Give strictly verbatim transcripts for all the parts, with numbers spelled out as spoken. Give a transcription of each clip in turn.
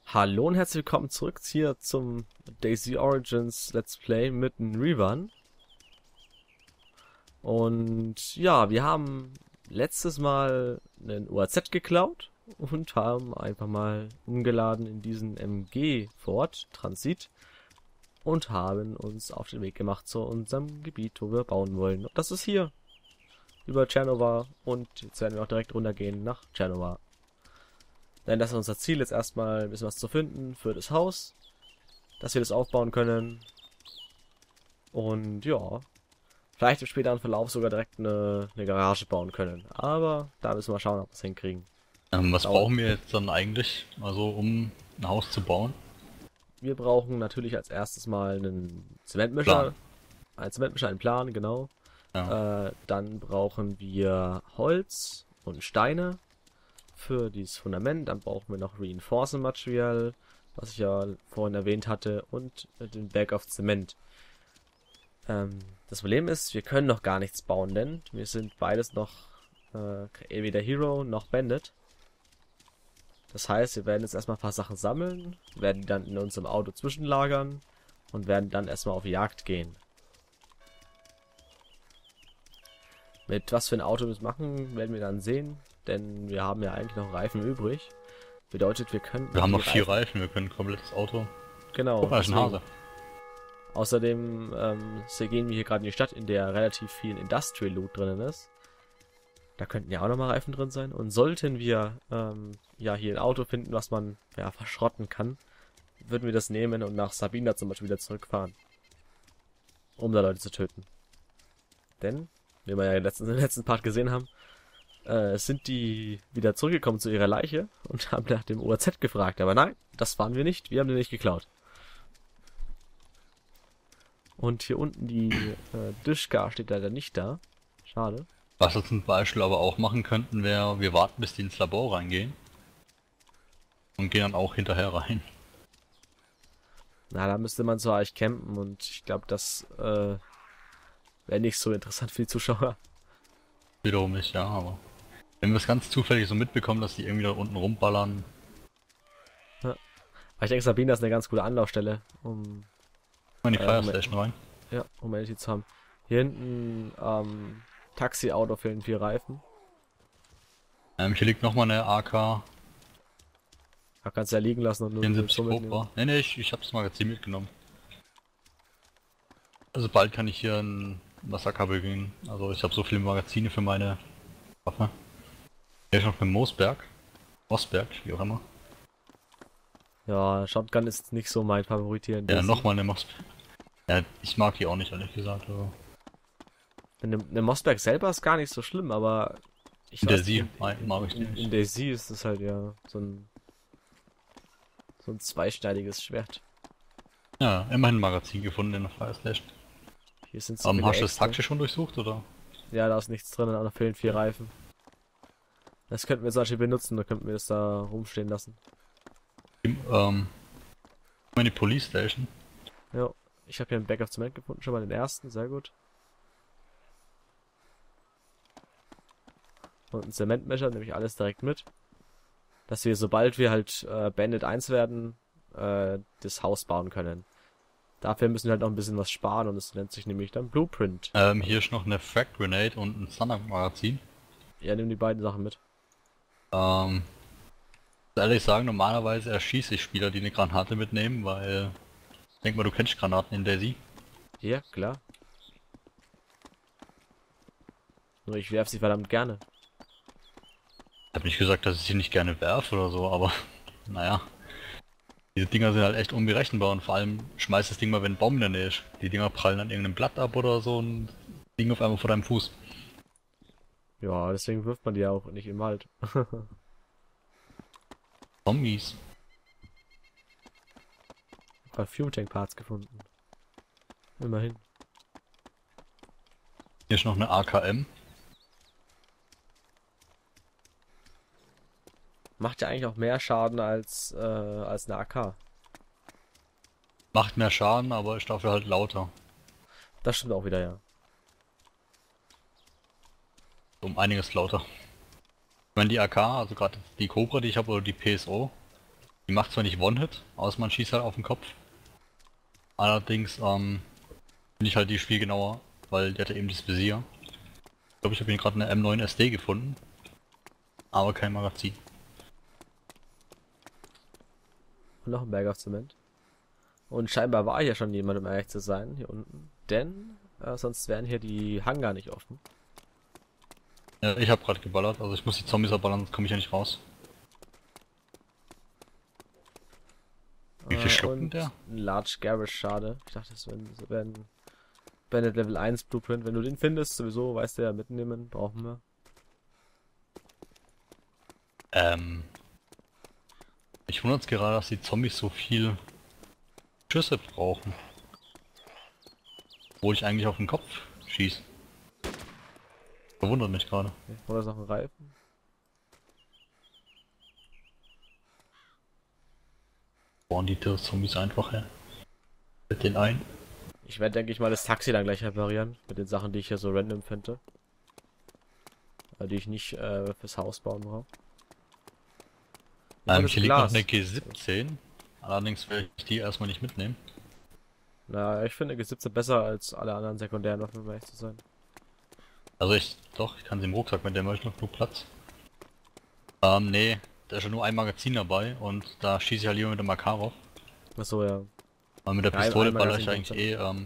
Hallo und herzlich willkommen zurück hier zum DayZ Origins Let's Play mit einem Rerun. Und ja, wir haben letztes Mal einen U A Z geklaut und haben einfach mal umgeladen in diesen M G Ford Transit und haben uns auf den Weg gemacht zu unserem Gebiet, wo wir bauen wollen. Und das ist hier über Tschernova und jetzt werden wir auch direkt runtergehen nach Tschernova. Denn das ist unser Ziel, jetzt erstmal ein bisschen was zu finden für das Haus, dass wir das aufbauen können. Und ja, vielleicht im späteren Verlauf sogar direkt eine, eine Garage bauen können. Aber da müssen wir schauen, ob wir es hinkriegen. Ähm, was Dauert. brauchen wir jetzt dann eigentlich, also um ein Haus zu bauen? Wir brauchen natürlich als erstes mal einen Zementmischer. Plan. Einen Zementmischer, einen Plan, genau. Ja. Äh, dann brauchen wir Holz und Steine für dieses Fundament. Dann brauchen wir noch Reinforcement Material, was ich ja vorhin erwähnt hatte, und den Bag of Zement. Ähm, das Problem ist, wir können noch gar nichts bauen, denn wir sind beides noch äh, weder Hero noch Bandit. Das heißt, wir werden jetzt erstmal ein paar Sachen sammeln, werden die dann in unserem Auto zwischenlagern und werden dann erstmal auf Jagd gehen. Mit was für ein Auto wir es machen, werden wir dann sehen, denn wir haben ja eigentlich noch Reifen übrig. Bedeutet, wir können... Wir haben noch vier Reifen. Reifen, wir können ein komplettes Auto. Genau. Guck mal, das ist ein Hase. Außerdem ähm, so gehen wir hier gerade in die Stadt, in der relativ viel Industrial Loot drinnen ist. Da könnten ja auch nochmal Reifen drin sein. Und sollten wir ähm, ja hier ein Auto finden, was man ja verschrotten kann, würden wir das nehmen und nach Sabina zum Beispiel wieder zurückfahren. Um da Leute zu töten. Denn, wie wir ja im letzten, im letzten Part gesehen haben, äh, sind die wieder zurückgekommen zu ihrer Leiche und haben nach dem U A Z gefragt. Aber nein, das waren wir nicht. Wir haben den nicht geklaut. Und hier unten die äh, Dishka steht leider nicht da. Schade. Was wir zum Beispiel aber auch machen könnten, wäre, wir warten bis die ins Labor reingehen. Und gehen dann auch hinterher rein. Na, da müsste man so eigentlich campen und ich glaube, das äh, wäre nicht so interessant für die Zuschauer. Wiederum nicht, ja, aber... Wenn wir es ganz zufällig so mitbekommen, dass die irgendwie da unten rumballern... Ja. Aber ich denke, Sabina ist eine ganz gute Anlaufstelle, um... in die Äh, Fire Moment. Station rein. Ja, um Energy zu haben. Hier hinten, ähm, Taxi-Auto fehlen vier Reifen. Ähm, hier liegt nochmal eine A K Da kannst du ja liegen lassen und nur vierundsiebzig so mitnehmen. Cobra. Ne, ne, ich, ich habe das Magazin mitgenommen. Also bald kann ich hier ein Massaker begehen. Also ich habe so viele Magazine für meine Waffe. Hier ist noch beim Moosberg. Mossberg, wie auch immer. Ja, Shotgun ist nicht so mein Favorit hier in Ja, DayZ. nochmal eine Mossberg. Ja, ich mag die auch nicht, ehrlich gesagt. Also. Eine, eine Mossberg selber ist gar nicht so schlimm, aber... Ich In der weiß Sie nicht, mag- mag ich in, nicht. in DayZ ist es halt ja so ein... So ein zweischneidiges Schwert. Ja, immerhin ein Magazin gefunden in der Fire Station. Hier sind so Ähm, viele hast du das extra. Taxi schon durchsucht, oder? Ja, da ist nichts drin, aber da fehlen vier Reifen. Das könnten wir zum Beispiel benutzen, da könnten wir das da rumstehen lassen. Im, ähm, in die Police Station. Ja, ich habe hier einen Bag of Zement gefunden, schon mal den ersten, sehr gut. Und einen Zementmescher, nehme ich alles direkt mit. Dass wir, sobald wir halt äh, Bandit eins werden, äh, das Haus bauen können. Dafür müssen wir halt noch ein bisschen was sparen und das nennt sich nämlich dann Blueprint. Ähm, hier ist noch eine Frag Grenade und ein Thunder Magazin. Ja, nimm die beiden Sachen mit. Ähm, ehrlich sagen, normalerweise erschieße ich Spieler, die eine Granate mitnehmen, weil... Denk mal, du kennst Granaten in DayZ. Ja, klar. Nur ich werf sie verdammt gerne. Ich habe nicht gesagt, dass ich sie nicht gerne werfe oder so, aber naja. Diese Dinger sind halt echt unberechenbar und vor allem schmeißt das Ding mal, wenn ein Baum in der Nähe ist. Die Dinger prallen an irgendeinem Blatt ab oder so und liegen auf einmal vor deinem Fuß. Ja, deswegen wirft man die ja auch nicht im Wald. Zombies. Ein paar Fume Tank Parts gefunden. Immerhin. Hier ist noch eine A K M. Macht ja eigentlich auch mehr Schaden als, äh, als eine A K. Macht mehr Schaden, aber ist dafür halt lauter. Das stimmt auch wieder, ja. Um einiges lauter. Ich meine, die A K, also gerade die Cobra, die ich habe, oder die P S O, Die macht zwar nicht One-Hit, außer man schießt halt auf den Kopf. Allerdings ähm, finde ich halt die Spiel genauer, weil die hatte eben das Visier. Ich glaube, ich habe hier gerade eine M neun S D gefunden, aber kein Magazin. Und noch ein Berg auf Zement. Und scheinbar war hier schon jemand, um ehrlich zu sein, hier unten. Denn äh, sonst wären hier die Hangar nicht offen. Ja, ich habe gerade geballert, also ich muss die Zombies abballern, sonst komme ich ja nicht raus. Wie viel Äh, schluckt denn und der? ein Large Garage, schade. Ich dachte, das wäre wär ein Bandit Level eins Blueprint. Wenn du den findest, sowieso, weißt du ja, mitnehmen, brauchen wir. Ähm. Ich wundere es gerade, dass die Zombies so viel Schüsse brauchen. Obwohl ich eigentlich auf den Kopf schieße. Verwundert mich gerade. Okay. Oder ist noch ein Reifen? Bauen die Zombies einfach her. Mit den ein. Ich werde, denke ich mal, das Taxi dann gleich reparieren. Mit den Sachen, die ich hier so random finde. Äh, Die ich nicht äh, fürs Haus bauen brauche. Ähm, hier liegt noch eine G siebzehn. Allerdings werde ich die erstmal nicht mitnehmen. Na, ich finde G siebzehn besser als alle anderen sekundären Waffen, um ehrlich zu sein. Also ich, doch, ich kann sie im Rucksack mit, der möchte noch genug Platz. Ähm, nee, da ist ja nur ein Magazin dabei und da schieße ich halt lieber mit dem Makarov. Achso, ja. Aber mit der Ja, Pistole ein baller ich Magazin eigentlich eh, ähm...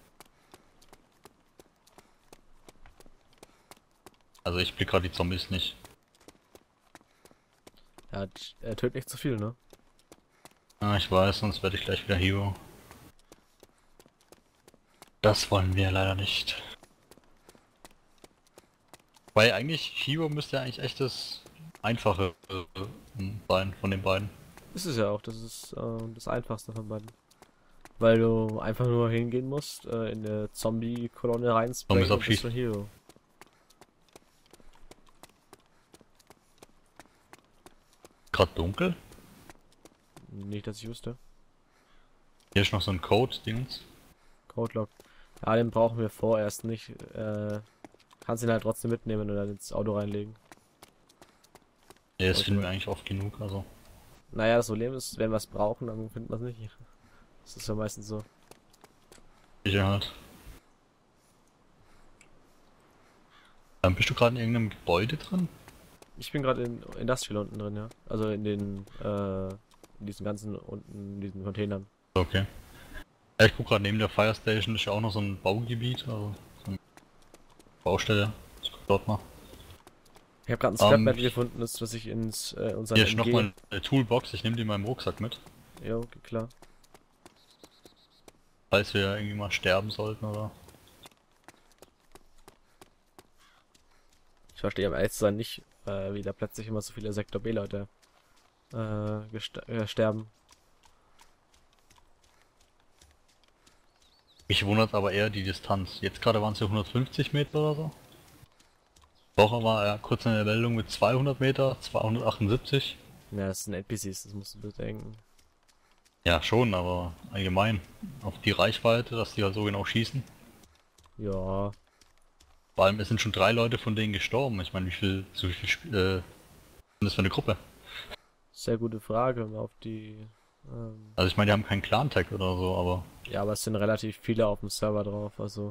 Also ich blick gerade die Zombies nicht. Ja, er tötet nicht zu viel, ne? Ah, ich weiß, sonst werde ich gleich wieder Hero. Das wollen wir leider nicht. Weil eigentlich Hero müsste ja eigentlich echt das einfache äh, sein von den beiden. Ist es ja auch, das ist äh, das einfachste von beiden. Weil du einfach nur hingehen musst, äh, in eine Zombie-Kolonne reinsprayen und bist ein Hero. Gerade dunkel? Nicht, dass ich wüsste. Hier ist noch so ein Code-Dings. Codelock. Ja, den brauchen wir vorerst nicht. Äh, kannst ihn halt trotzdem mitnehmen und dann ins Auto reinlegen. Ja, das Okay. finden wir eigentlich oft genug, also. Naja, das Problem ist, wenn wir es brauchen, dann findet man es nicht. Das ist ja meistens so. Sicherheit. Ähm, bist du gerade in irgendeinem Gebäude drin? Ich bin gerade in Industrial unten drin, ja. Also in den, äh, in diesen ganzen unten, in diesen Containern. Okay. Ja, ich guck gerade neben der Fire Station ist ja auch noch so ein Baugebiet, also so eine Baustelle. Ich guck dort mal. Ich habe gerade ein Scrap Ähm, Metal gefunden, das was ich ins äh, unseren Hier ist M G. nochmal eine Toolbox, ich nehme die in meinem Rucksack mit. Ja, okay, klar. Falls wir irgendwie mal sterben sollten oder. Ich verstehe am ehrlich zu sein nicht, äh, wie da plötzlich immer so viele Sektor B-Leute äh, gest- äh, sterben. Mich wundert aber eher die Distanz. Jetzt gerade waren es ja hundertfünfzig Meter oder so. Woche war er kurz in der Meldung mit zweihundert Meter, zweihundertachtundsiebzig. Ja, das sind N P Cs, das musst du bedenken. Ja schon, aber allgemein auf die Reichweite, dass die halt so genau schießen. Ja, Vor allem es sind schon drei Leute von denen gestorben. Ich meine, wie viel, so wie viel Sp äh, sind das für eine Gruppe? sehr gute Frage, um auf die. Ähm, Also ich meine, die haben keinen Clan-Tag oder so, aber. ja, aber es sind relativ viele auf dem Server drauf, also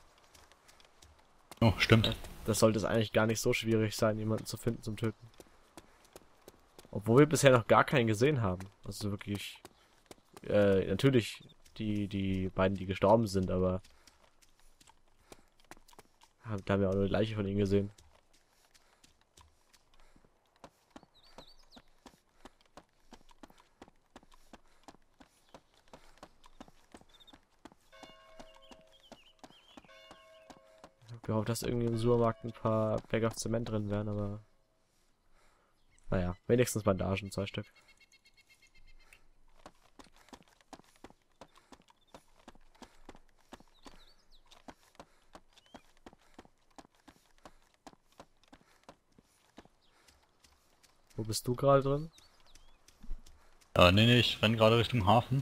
Oh, stimmt. das sollte es eigentlich gar nicht so schwierig sein, jemanden zu finden zum Töten. Obwohl wir bisher noch gar keinen gesehen haben. Also wirklich. Äh, natürlich die, die beiden, die gestorben sind, aber. Haben, da haben wir auch nur die Leiche von ihnen gesehen. Ich hab gehofft, dass irgendwie im Supermarkt ein paar Berge auf Zement drin wären, aber. Naja, wenigstens Bandagen, zwei Stück. Wo bist du gerade drin? Ja, nee, nee, ich renne gerade Richtung Hafen.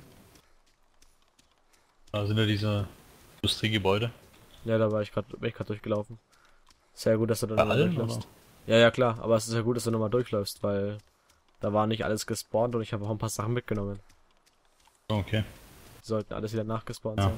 Da sind ja diese Industriegebäude. Ja, da war ich gerade bin ich gerade durchgelaufen. Sehr gut, dass du da Bei nochmal allen, durchläufst. oder? Ja, ja, klar, aber es ist ja gut, dass du nochmal durchläufst, weil Da war nicht alles gespawnt und ich habe auch ein paar Sachen mitgenommen. Okay. Die sollten alles wieder nachgespawnt Ja. sein.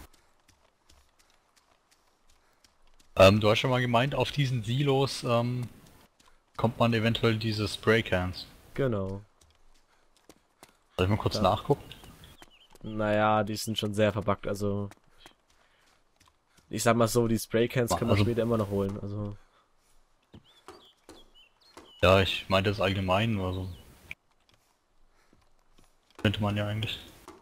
Ähm, du hast schon mal gemeint, auf diesen Silos ähm, kommt man eventuell diese Spraycans. Genau. Soll ich mal kurz Da. nachgucken? Naja, die sind schon sehr verbuggt, also... Ich sag mal so, die Spraycans können wir Also- später immer noch holen, also... Ja, ich meinte das allgemein, also könnte man ja eigentlich.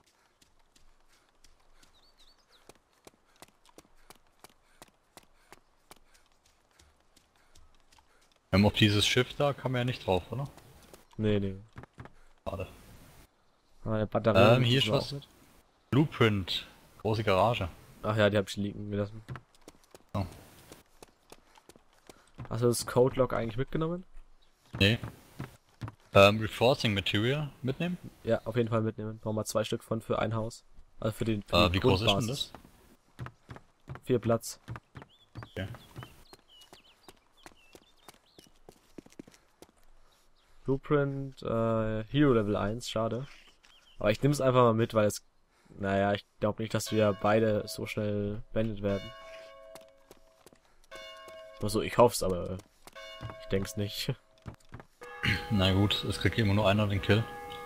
Ähm, auf dieses Schiff da kann man ja nicht drauf, oder? Nee, nee. Schade. Meine Batterie Ähm, nimmt hier das ist mal was. auch mit. Blueprint. Große Garage. Ach ja, die hab ich liegen gelassen. Oh. Hast du das Code-Log eigentlich mitgenommen? Nee. Ähm, Reinforcing Material mitnehmen? Ja, auf jeden Fall mitnehmen. Brauchen wir zwei Stück von für ein Haus. Also für den für Äh, die wie groß ist denn Grundbasis. das? Vier Platz. Okay. Blueprint, äh, Hero Level eins, schade. Aber ich nehme es einfach mal mit, weil es... Naja, ich glaube nicht, dass wir beide so schnell beendet werden. Also ich hoffe es, aber ich denke es nicht. Na gut, es kriegt immer nur einer den Kill.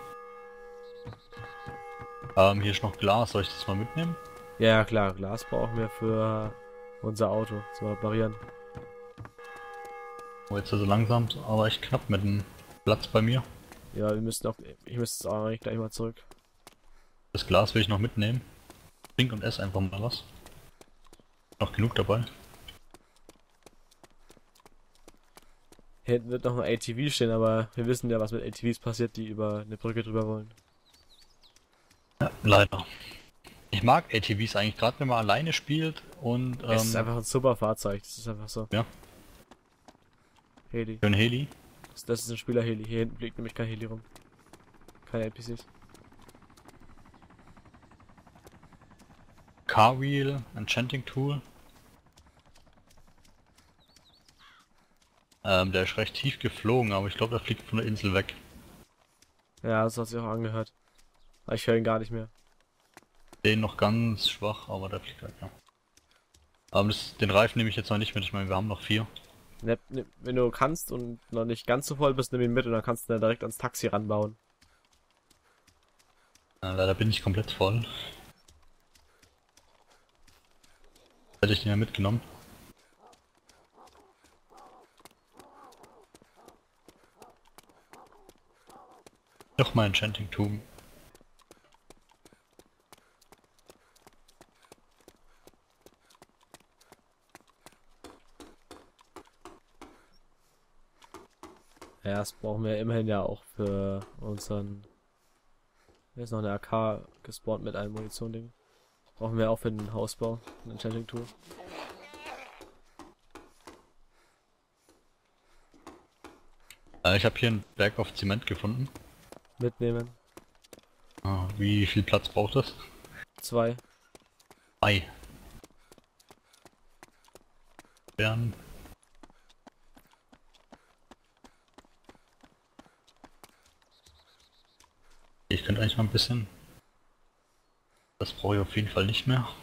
Ähm, hier ist noch Glas, soll ich das mal mitnehmen? Ja, klar, Glas brauchen wir für unser Auto zum Reparieren. Oh, jetzt ist er langsam, aber echt knapp mit dem Platz bei mir. Ja, wir müssen auch... Ich müsste auch eigentlich gleich mal zurück. Das Glas will ich noch mitnehmen. Trink und ess einfach mal was. Noch genug dabei. Hier hinten wird noch ein A T V stehen, aber wir wissen ja, was mit A T Vs passiert, die über eine Brücke drüber wollen. Ja, leider. Ich mag A T Vs eigentlich, gerade wenn man alleine spielt und ähm, Es ist einfach ein super Fahrzeug, das ist einfach so. ja, Heli. für ein Heli. Das, das ist ein Spieler-Heli. Hier hinten fliegt nämlich kein Heli rum. Keine N P Cs. Car Wheel, Enchanting Tool. Ähm, der ist recht tief geflogen, aber ich glaube, der fliegt von der Insel weg. Ja, das hat sich auch angehört. Aber ich höre ihn gar nicht mehr. Den noch ganz schwach, aber der fliegt weg, ja. Aber das, den Reifen nehme ich jetzt noch nicht mit, ich meine, wir haben noch vier. Ne, ne, wenn du kannst und noch nicht ganz so voll bist, nimm ihn mit und dann kannst du ihn direkt ans Taxi ranbauen. Äh, leider bin ich komplett voll. Hätte ich den ja mitgenommen. Noch mal Enchanting Tool. Ja, das brauchen wir immerhin ja auch für unseren... Hier ist noch eine A K gespawnt mit einem Munition-Ding. Brauchen wir auch für den Hausbau, ein Enchanting-Tool. Äh, ich habe hier einen Berg auf Zement gefunden. Mitnehmen. Ah, wie viel Platz braucht das? Zwei. Ei. Bären. Ich könnte eigentlich mal ein bisschen. Das brauche ich auf jeden Fall nicht mehr.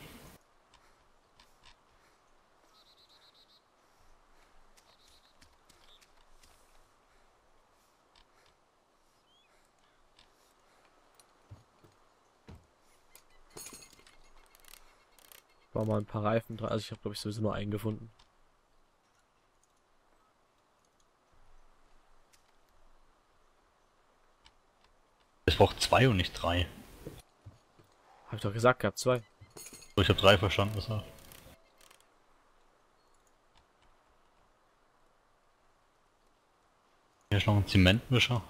Bauen mal ein paar Reifen dran. Also ich habe glaube ich sowieso nur einen gefunden. Ich brauche zwei und nicht drei. Hab ich doch gesagt gehabt, zwei. So, ich habe drei verstanden. Deshalb. Hier ist noch ein Zementmischer.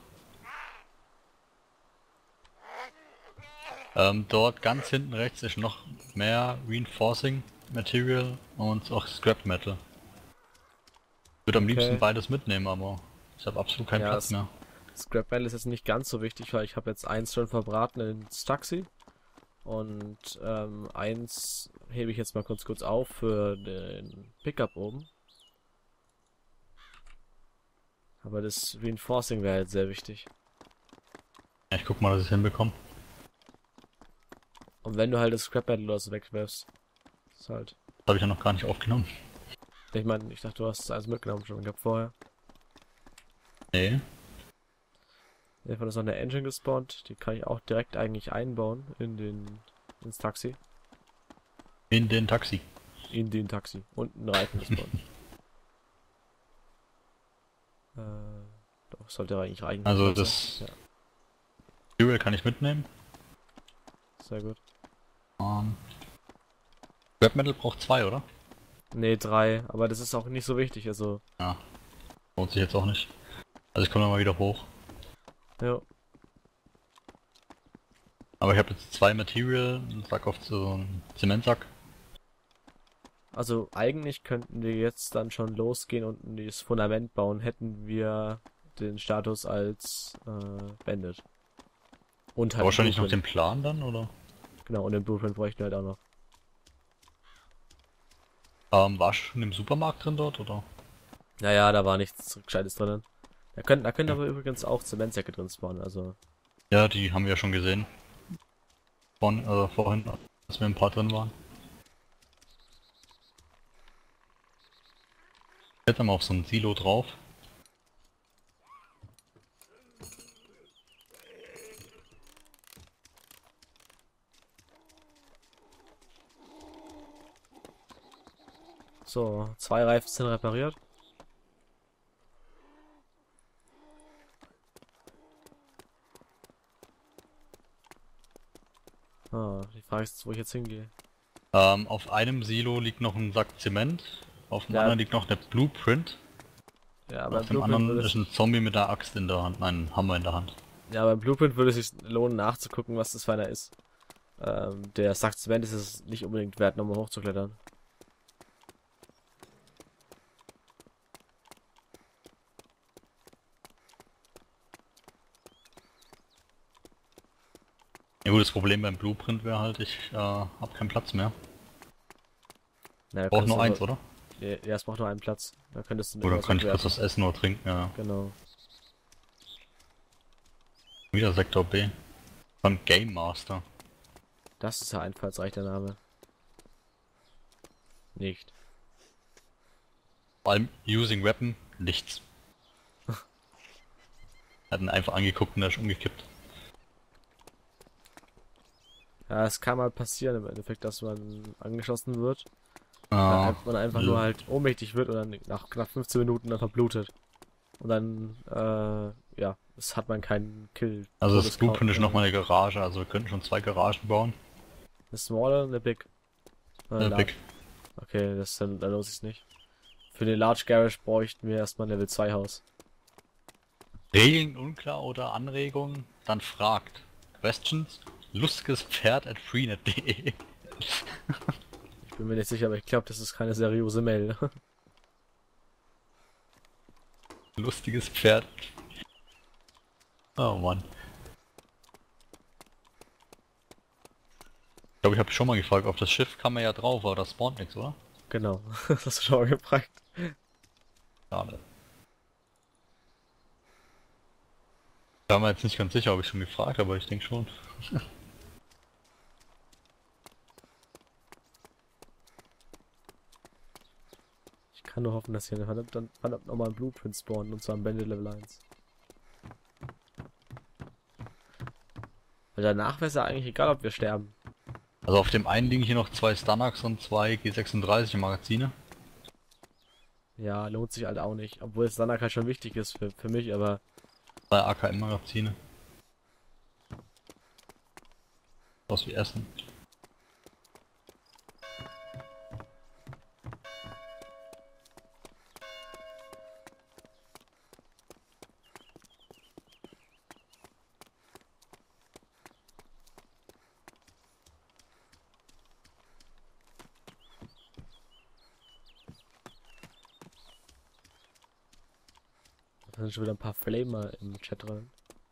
Ähm, dort ganz hinten rechts ist noch mehr Reinforcing Material und auch Scrap Metal. Ich würde am Okay. liebsten beides mitnehmen, aber ich habe absolut keinen Ja, Platz es- mehr. Scrap Metal ist jetzt nicht ganz so wichtig, weil ich habe jetzt eins schon verbraten ins Taxi. Und ähm, eins hebe ich jetzt mal kurz kurz auf für den Pickup oben. Aber das Reinforcing wäre jetzt sehr wichtig. Ja, ich guck mal, dass ich es hinbekomme. Und wenn du halt das Scrap Metal oder so wegwerfst, ist halt. Das habe ich ja noch gar nicht aufgenommen. Ich meine, ich dachte, du hast alles mitgenommen schon gehabt vorher. Nee. Hiervon ist noch eine Engine gespawnt, die kann ich auch direkt eigentlich einbauen in den ins Taxi. In den Taxi. In den Taxi. Und ein Reifen gespawnt. äh, doch, sollte eigentlich reichen. Also Also, das ja, Fuel kann ich mitnehmen. sehr gut. Um, Scrap Metal braucht zwei, oder? Ne, drei, aber das ist auch nicht so wichtig, also. Ja. Lohnt sich jetzt auch nicht. Also ich komme mal wieder hoch. Ja. Aber ich habe jetzt zwei Material, einen Sack auf so einen Zementsack. Also eigentlich könnten wir jetzt dann schon losgehen und das Fundament bauen, hätten wir den Status als äh, Bandit. Und halt Wahrscheinlich noch den Blueprint. Plan dann, oder? Genau, und den Blueprint bräuchten wir halt auch noch. Ähm, war schon im Supermarkt drin dort, oder? Naja, da war nichts Gescheites drinnen. Da können, da können Ja. aber übrigens auch Zementsäcke drin spawnen, also. Ja, die haben wir ja schon gesehen. Von, äh, vorhin, als wir ein paar drin waren. Jetzt haben wir auf so ein Silo drauf. So, zwei Reifen sind repariert. Ah, die Frage ist, wo ich jetzt hingehe. Ähm, auf einem Silo liegt noch ein Sack Zement. Auf dem Ja. anderen liegt noch eine Blueprint. Ja, Auf beim dem Blueprint anderen würde ist es, ein Zombie mit einer Axt in der Hand. Nein, ein Hammer in der Hand. ja, beim Blueprint würde es sich lohnen, nachzugucken, was das für einer ist. Ähm, der Sack Zement ist es nicht unbedingt wert, nochmal hochzuklettern. Ja gut, das Problem beim Blueprint wäre halt, ich äh, habe keinen Platz mehr. Naja, Braucht könntest nur du eins, aber- oder? Ja, ja, es braucht nur einen Platz. Da könntest du Oder irgendwas kann ich kurz wegwerfen. was essen oder trinken? Ja. Genau. Wieder Sektor B. Von Game Master. Das ist ja einfallsreich der Name. Nicht. Vor allem Using Weapon, nichts. Hat ihn einfach angeguckt und er ist umgekippt. Ja, es kann mal passieren im Endeffekt, dass man angeschossen wird. Ah, Dann man einfach nur halt ohnmächtig wird und dann nach knapp fünfzehn Minuten dann verblutet. Und dann, äh, ja, es hat man keinen Kill. also das Todescount, Blueprint ist äh, nochmal eine Garage, also wir könnten schon zwei Garagen bauen. Eine Small oder eine Big? Äh, Äh, Large. Big. Okay, das dann, dann lohnt sich's nicht. Für den Large Garage bräuchten wir erstmal ein Level zwei Haus. Regeln unklar oder Anregungen? Dann fragt. Questions? Lustiges Pferd at freenet punkt de. Ich bin mir nicht sicher, aber ich glaube, das ist keine seriöse Mail. Lustiges Pferd. Oh Mann. Ich glaube, ich habe schon mal gefragt, auf das Schiff kann man ja drauf, aber das spawnt nichts, oder? Genau, das hast du schon mal gefragt. Schade. Da war mir jetzt nicht ganz sicher, ob ich schon gefragt habe, aber ich denke schon. Ich kann nur hoffen, dass hier verdammt, dann verdammt nochmal ein Blueprint spawnen, und zwar am Bandit Level eins. Weil danach wäre es ja eigentlich egal, ob wir sterben. Also auf dem einen liegen hier noch zwei Stanax und zwei G sechsunddreißig Magazine. Ja, lohnt sich halt auch nicht. Obwohl es Sanak halt schon wichtig ist für, für mich, aber Zwei A K M-Magazine. Was wie Essen. da sind schon wieder ein paar Flamer im Chat drin.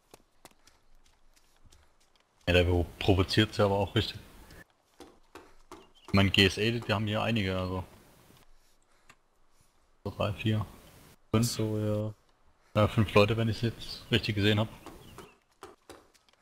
Ja, der provoziert ja aber auch richtig. Ich meine G S A, die haben hier einige, also. So drei, vier, Ach fünf. so, ja. Ja, fünf Leute, wenn ich es jetzt richtig gesehen habe.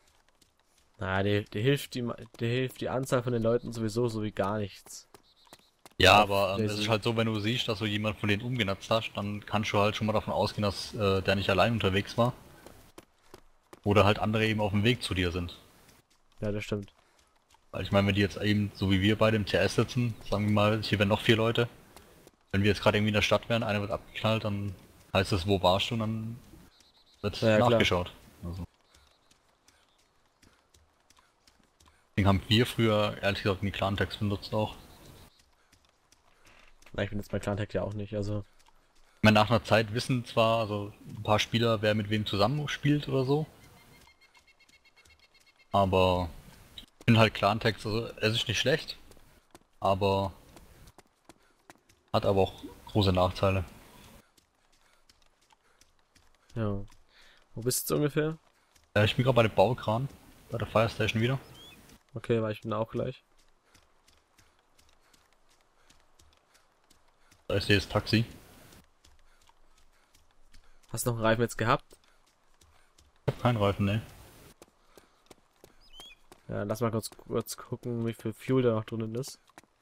Naja, dir, dir hilft die, dir hilft die Anzahl von den Leuten sowieso so wie gar nichts. Ja, Auf aber ähm, es ist Daisy. halt so, wenn du siehst, dass du jemand von denen umgenutzt hast, dann kannst du halt schon mal davon ausgehen, dass äh, der nicht allein unterwegs war. Oder halt andere eben auf dem Weg zu dir sind. Ja, das stimmt. Weil ich meine, wenn die jetzt eben, so wie wir beide im T S sitzen, sagen wir mal, hier wären noch vier Leute. Wenn wir jetzt gerade irgendwie in der Stadt wären, einer wird abgeknallt, dann heißt es, wo warst du? Und dann wird Ja, ja, klar. nachgeschaut. Also, deswegen haben wir früher ehrlich gesagt nie Klartext benutzt auch. Na, ich bin jetzt bei Clantech ja auch nicht, also. Ich meine, nach einer Zeit wissen zwar also ein paar Spieler, wer mit wem zusammen spielt oder so. Aber ich finde halt Klartext, also es ist nicht schlecht, aber hat aber auch große Nachteile. Ja. Wo bist du jetzt ungefähr? Äh, ich bin gerade bei dem Baukran, bei der Fire Station wieder. Okay, weil ich bin auch gleich. Da ist hier das Taxi. Hast du noch einen Reifen jetzt gehabt? Ich hab keinen Reifen, ne. Ja, lass mal kurz, kurz gucken, wie viel Fuel da noch drin ist.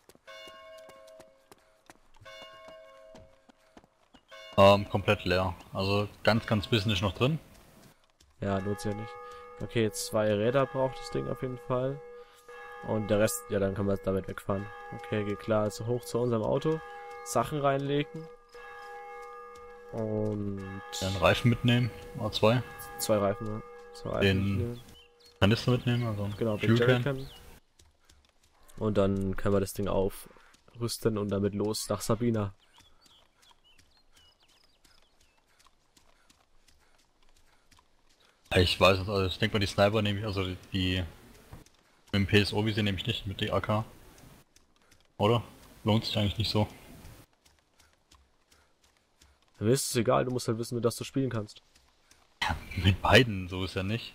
Ähm, komplett leer. Also ganz, ganz bisschen ist noch drin. Ja, lohnt sich ja nicht. Okay, zwei Räder braucht das Ding auf jeden Fall. Und der Rest, ja, dann können wir damit wegfahren. Okay, geht klar. Also hoch zu unserem Auto. Sachen reinlegen. Und Ja, einen Reifen mitnehmen, A zwei. zwei Reifen, ne? Zwei Reifen Den mitnehmen. Kanister mitnehmen, also Genau, den Fuel Can. Jerrycan. Und dann können wir das Ding aufrüsten und damit los nach Sabina. Ich weiß es, also ich denke mal die Sniper nehme ich, also die, die mit dem P S O, wie sie nehme ich nicht, mit der A K. Oder? Lohnt sich eigentlich nicht so. Mir ist es egal, du musst halt wissen, mit was du spielen kannst. Mit beiden, so ist ja nicht.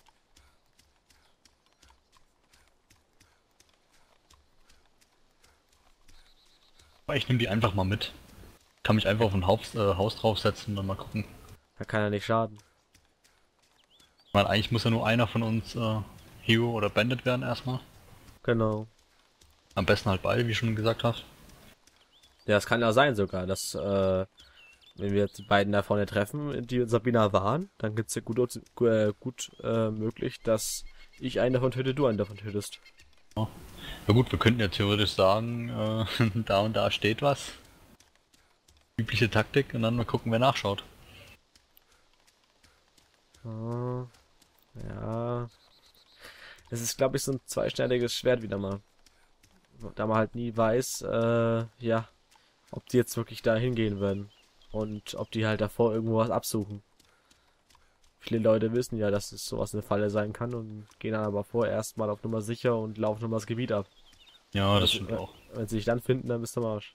Aber ich nehme die einfach mal mit. Kann mich einfach auf ein Haus, äh, Haus draufsetzen und dann mal gucken. Da kann ja nicht schaden. Ich meine, eigentlich muss ja nur einer von uns äh, Hero oder Bandit werden erstmal. Genau. Am besten halt beide, wie schon gesagt hast. Ja, es kann ja sein sogar, dass, äh, wenn wir jetzt die beiden da vorne treffen, die in Sabina waren, dann gibt's ja gut, äh, gut äh, möglich, dass ich einen davon töte, du einen davon tötest. Ja. Ja gut, wir könnten ja theoretisch sagen, äh, da und da steht was. Übliche Taktik und dann mal gucken, wer nachschaut. Ah, ja. Das ist, glaube ich, so ein zweischneidiges Schwert wieder mal. Da man halt nie weiß, äh, ja, ob die jetzt wirklich da hingehen werden. Und ob die halt davor irgendwo was absuchen. Viele Leute wissen ja, dass es sowas eine Falle sein kann und gehen dann aber vorerst mal auf Nummer sicher und laufen nochmal das Gebiet ab. Ja, das Also, stimmt äh, auch. wenn sie dich dann finden, dann bist du am Arsch.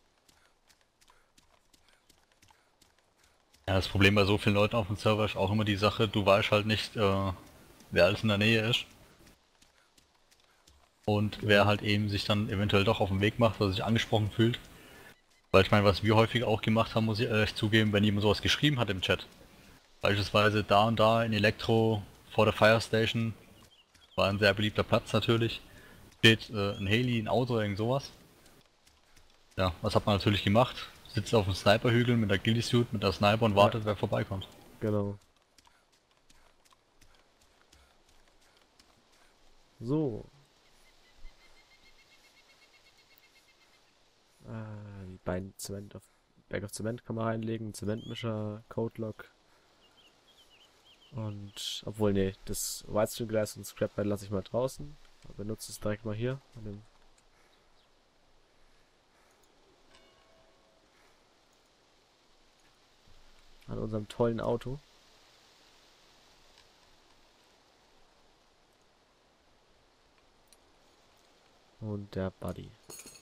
Ja, das Problem bei so vielen Leuten auf dem Server ist auch immer die Sache, du weißt halt nicht, äh, wer alles in der Nähe ist. Und Ja. wer halt eben sich dann eventuell doch auf den Weg macht, weil er sich angesprochen fühlt. Weil ich meine, was wir häufig auch gemacht haben, muss ich ehrlich zugeben, wenn jemand sowas geschrieben hat im Chat. Beispielsweise da und da in Elektro vor der Fire Station, war ein sehr beliebter Platz natürlich, steht äh, ein Heli, ein Auto oder irgend sowas. Ja, was hat man natürlich gemacht? Sitzt auf dem Sniperhügel mit der Ghillie-Suit, mit der Sniper und wartet, Ja. wer vorbeikommt. Genau. So. Äh, die beiden Zement auf Berg of Zement kann man reinlegen, Zementmischer, Codelock. Und, obwohl, nee, das Whitestone-Glas und Scrapbed lasse ich mal draußen. Aber benutze es direkt mal hier, an dem an unserem tollen Auto. Und der Buddy.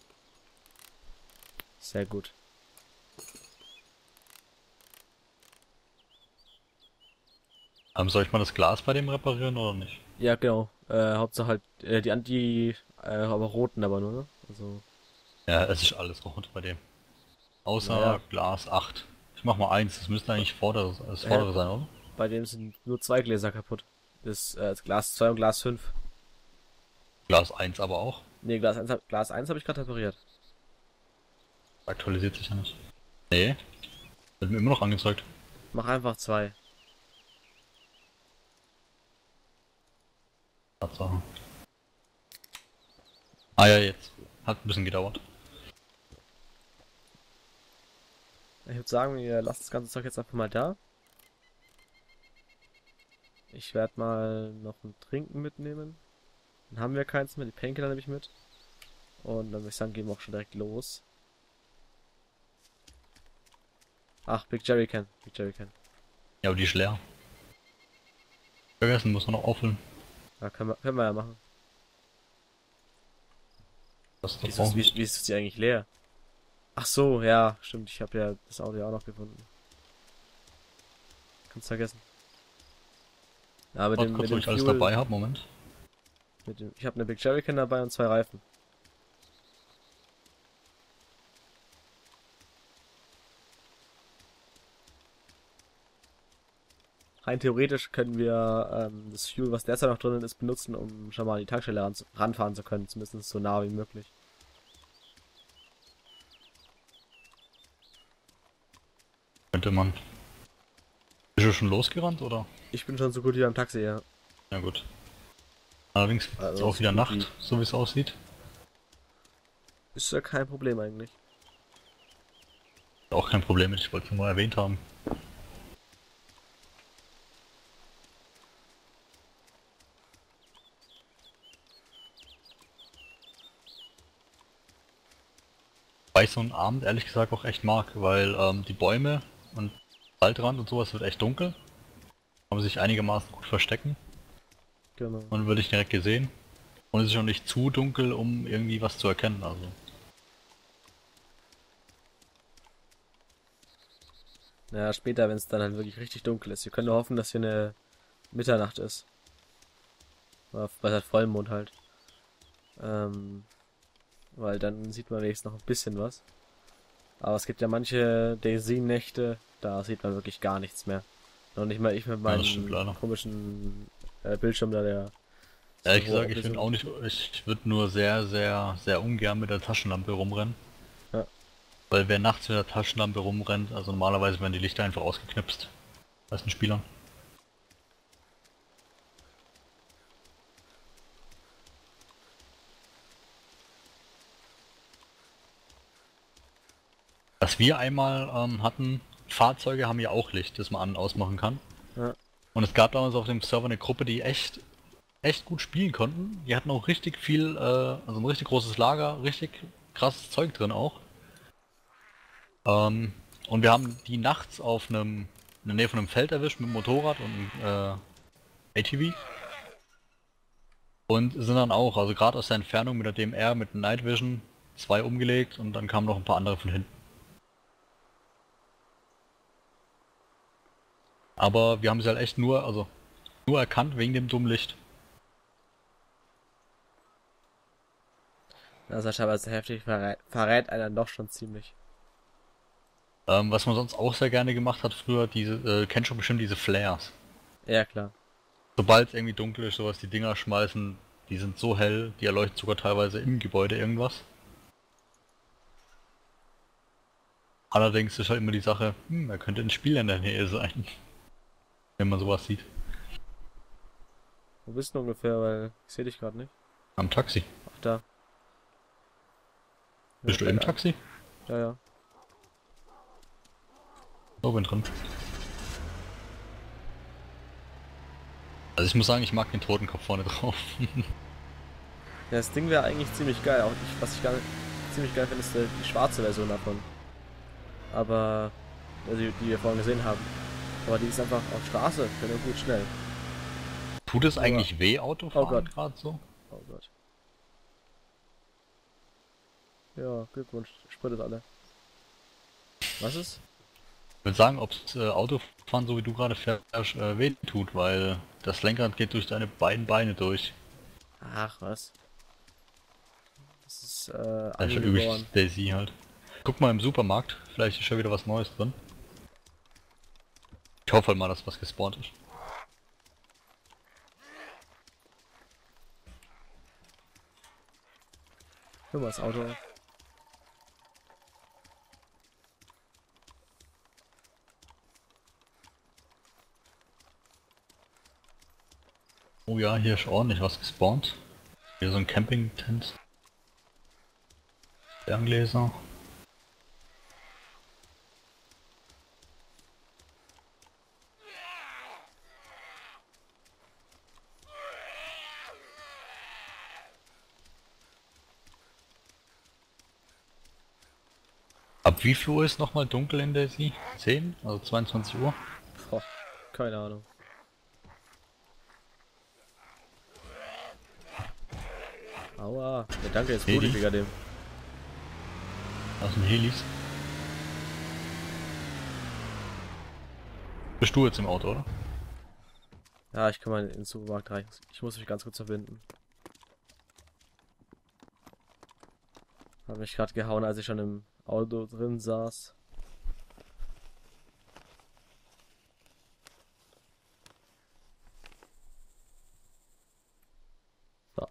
Sehr gut. Ähm, soll ich mal das Glas bei dem reparieren oder nicht? Ja, genau. Äh, Hauptsache halt, äh, die Anti, äh, aber roten aber nur, ne? Also, Ja, es ist alles rot bei dem. Außer naja. Glas acht. Ich mach mal eins, das müsste eigentlich vordere, das vordere sein, oder? Bei dem sind nur zwei Gläser kaputt. Das äh, Glas zwei und Glas fünf. Glas eins aber auch. Ne, Glas eins, hab- Glas eins habe ich gerade repariert. Aktualisiert sich ja nicht. Nee. Wird mir immer noch angezeigt. Mach einfach zwei. Tatsache. Ah ja, jetzt. Hat ein bisschen gedauert. Ich würde sagen, wir lassen das ganze Zeug jetzt einfach mal da. Ich werde mal noch ein Trinken mitnehmen. Dann haben wir keins mehr, die Painkiller nehme ich mit. Und dann würde ich sagen, gehen wir auch schon direkt los. Ach, Big Jerry Can. Big Jerry Can. Ja, aber die ist leer. Vergessen, muss man noch auffüllen. Ja, können wir, können wir ja machen. Das ist Wie doch ist, das, auch wie, nicht. wie ist die eigentlich leer? Ach so, ja, stimmt. Ich habe ja das Auto ja auch noch gefunden. Kannst vergessen. Ja, mit Warte dem, kurz, mit wo dem ich alles Fuel, dabei habe. Moment. mit dem, ich habe eine Big Jerry Can dabei und zwei Reifen. Rein theoretisch können wir ähm, das Fuel, was derzeit noch drinnen ist, benutzen, um schon mal an die Tankstelle ran, ranfahren zu können. Zumindest so nah wie möglich. Könnte man. Bist du schon losgerannt, oder? Ich bin schon so gut wie am Taxi, ja. Ja gut. Allerdings ist Also auch so wieder gut Nacht, wie. so wie es aussieht. Ist ja kein Problem eigentlich. Auch kein Problem mit, ich wollte es nur mal erwähnt haben. Weil ich so einen Abend ehrlich gesagt auch echt mag, weil ähm, die Bäume und Waldrand und sowas wird echt dunkel. Kann man sich einigermaßen gut verstecken Genau. und wird nicht direkt gesehen. Und es ist auch nicht zu dunkel, um irgendwie was zu erkennen, also. Naja, später, wenn es dann halt wirklich richtig dunkel ist. Wir können nur hoffen, dass hier eine Mitternacht ist. Oder bei halt Vollmond halt. Ähm, weil dann sieht man wenigstens noch ein bisschen was. Aber es gibt ja manche Daisy-Nächte, da sieht man wirklich gar nichts mehr. Noch nicht mal ich mit Ja, das stimmt meinem leider. komischen äh, Bildschirm da, der... Ehrlich so gesagt, ich bin hochauflösend- auch nicht, ich würde nur sehr, sehr, sehr ungern mit der Taschenlampe rumrennen. Ja. Weil wer nachts mit der Taschenlampe rumrennt, also normalerweise werden die Lichter einfach ausgeknipst. Bei den Spielern. Was wir einmal ähm, hatten, Fahrzeuge haben ja auch Licht, das man an- und ausmachen kann. Ja. Und es gab damals auf dem Server eine Gruppe, die echt, echt gut spielen konnten. Die hatten auch richtig viel, äh, also ein richtig großes Lager, richtig krasses Zeug drin auch. Ähm, und wir haben die nachts auf einem, in der Nähe von einem Feld erwischt mit einem Motorrad und einem äh, A T V. Und sind dann auch, also gerade aus der Entfernung mit der D M R, mit dem Night Vision, zwei umgelegt und dann kamen noch ein paar andere von hinten. Aber wir haben sie halt echt nur, also nur erkannt wegen dem dummen Licht. Das ist teilweise heftig, verrät, verrät einer doch schon ziemlich. Ähm, was man sonst auch sehr gerne gemacht hat früher, diese, äh, kennt schon bestimmt diese Flares. Ja, klar. Sobald es irgendwie dunkel ist, sowas, die Dinger schmeißen, die sind so hell, die erleuchten sogar teilweise im Gebäude irgendwas. Allerdings ist halt immer die Sache, hm, er könnte ein Spiel in der Nähe sein. Wenn man sowas sieht. Wo bist du ungefähr, weil ich sehe dich gerade nicht. Am Taxi. Ach, da. Bist du Ja, im da. Taxi? Ja, ja. So, bin drin. Also ich muss sagen, ich mag den Totenkopf vorne drauf. Ja, das Ding wäre eigentlich ziemlich geil. Auch ich, was ich gar nicht, ziemlich geil finde, ist die, die schwarze Version davon. Aber, also die, die wir vorhin gesehen haben. Aber die ist einfach auf Straße, können wir gut schnell. Tut es eigentlich weh, Oh Autofahren Gott. gerade so? Oh Gott. Ja, Glückwunsch, sprittet alle. Was ist? Ich würde sagen, ob es äh, Autofahren, so wie du gerade fährst, äh, weh tut, weil das Lenkrad geht durch deine beiden Beine durch. Ach, was? Das ist, äh, Das ist angeboren. schon üblich Daisy halt. Guck mal im Supermarkt, vielleicht ist schon wieder was Neues drin. Ich hoffe halt mal, dass was gespawnt ist. Hör mal das Auto. Oh ja, hier ist ordentlich was gespawnt. Hier so ein Camping-Tent. Ferngläser. Ab wie viel Uhr ist nochmal dunkel in Daisy? zehn? Also zweiundzwanzig Uhr? Boah, keine Ahnung. Aua. Der Danke ist Heli. blutig wegen dem. Das sind Helis. Bist du jetzt im Auto, oder? Ja, ich kann mal in den Supermarkt rein. Ich muss mich ganz kurz verbinden. Hab mich gerade gehauen, als ich schon im Auto drin saß. So.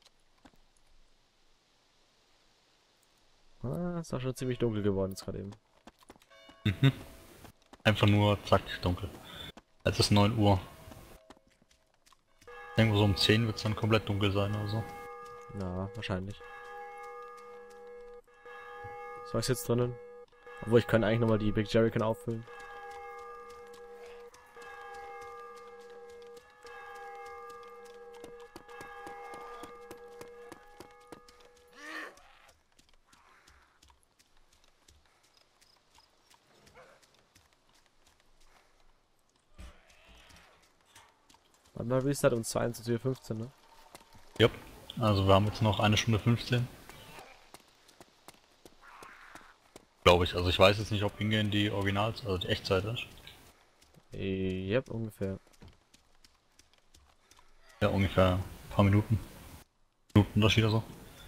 Ah, ist auch schon ziemlich dunkel geworden jetzt gerade eben. Mhm. Einfach nur zack, dunkel. Es ist neun Uhr. Ich denke so um zehn wird es dann komplett dunkel sein oder so. Na, wahrscheinlich. So, ist jetzt drinnen. Obwohl, ich kann eigentlich nochmal die Big Jerrycan auffüllen. Warte mal, Restart um zweiundzwanzig Uhr fünfzehn, ne? Jupp. Also wir haben jetzt noch eine Stunde fünfzehn. Glaube ich. Also ich weiß jetzt nicht, ob Ingame die Originals, also die Echtzeit ist. Yep, ungefähr. Ja, ungefähr ein paar Minuten. Minuten Unterschied oder so.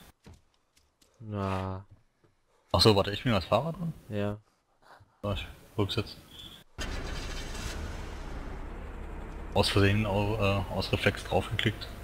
Na, Achso, warte, ich bin als Fahrer drin? ja. Ja, ich drück's jetzt. Aus Versehen, au- äh, aus Reflex draufgeklickt.